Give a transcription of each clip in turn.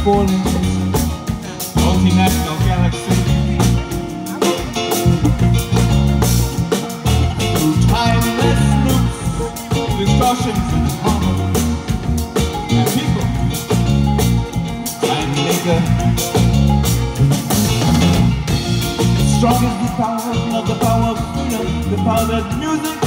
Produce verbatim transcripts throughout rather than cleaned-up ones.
falling multinational galaxy. Through timeless loops, distortions and harmony, and people and liquor. Strong is the power of love, the power of freedom, the power that music,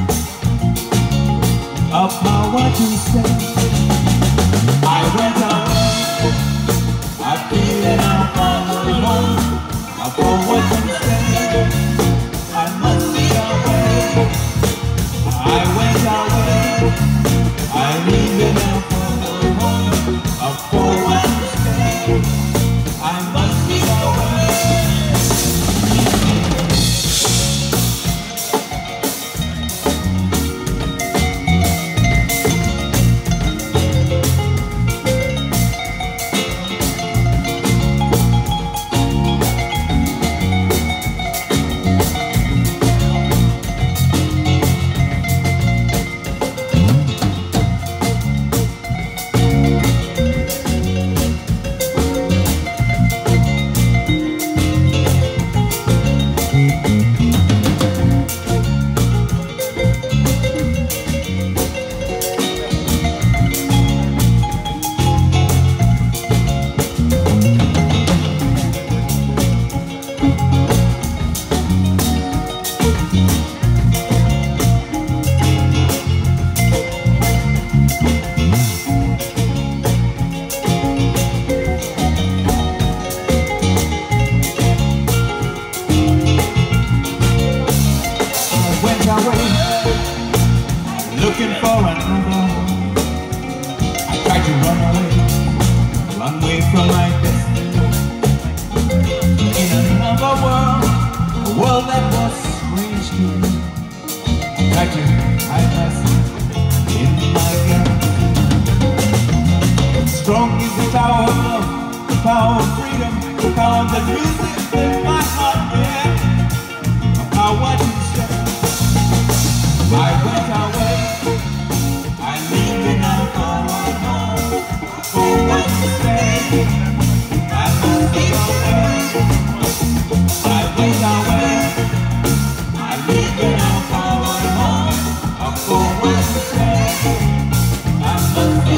a power to say. I went away, I feel it now, following home, I forward to say, I must be away. I went away, I leave it now, following home, I forward to say, I must be away. Looking for another. I tried to run away, run away from my destiny. In another world, a world that was strange to me. I tried to hide myself in my galaxy. Strong is the power of love, the power of freedom, the power of the music that my heart bears. I want to say, I went away. I leave it now for one home, for one to stay. I must be away. I went away. I leave it now for one home, for one to stay. I must be